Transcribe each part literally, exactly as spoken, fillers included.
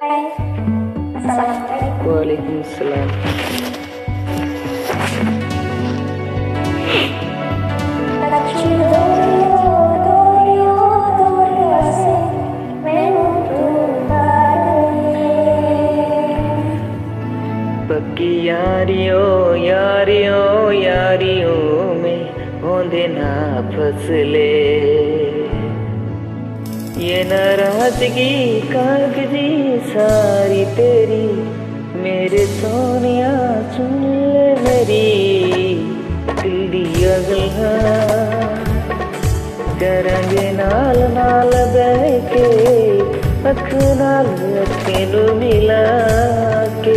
Waalaikumsalam. पक्की यारियों यारियों यारियों में होंदे ना फसले, ये नाराजगी कागजी सारी तेरी, मेरे सोनिया सुन ले मेरी दिल दिया गल्ला, करांगे नाल नाल बह के अख नाल अखे नू मिला के।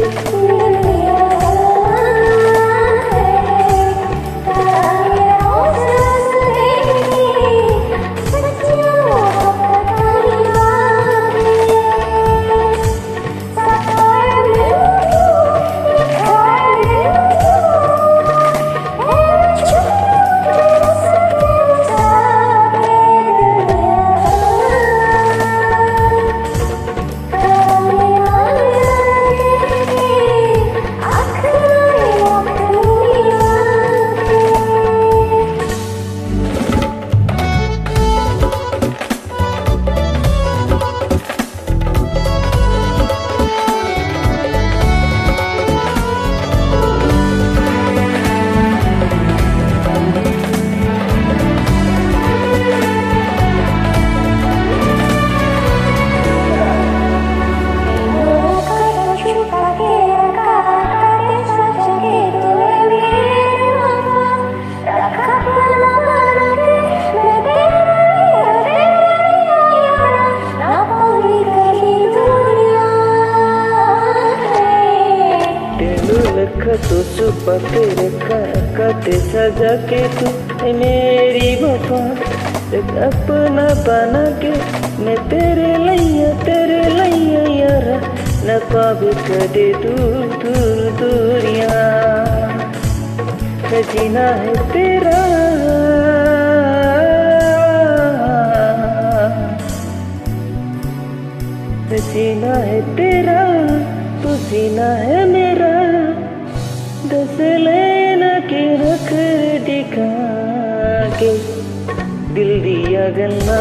तो छुपा के रखा कटे सजा के तू मेरी वफा, एक अपना बना के मैं तेरे लैया तेरे लैया यारा, न पावे कदे दूर दूर दूरिया, जीना है तेरा जीना है तेरा, तू जीना है मेरा, दस लेना के रख दिखा के दिल दिया गल्ला,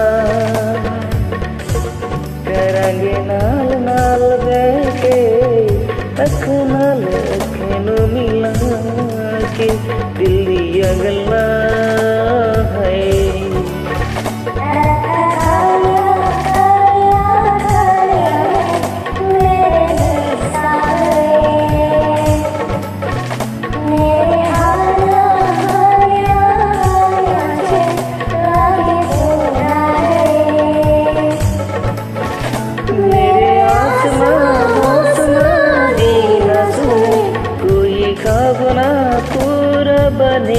करांगे नाल नाल बह के अख नाल अखे नू मिला के दिल दिया गल्ला है। खाबना पूरा बने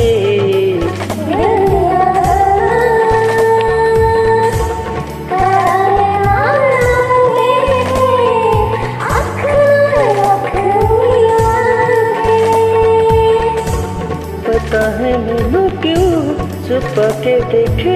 पता है मैनू क्यों छुपा के देखे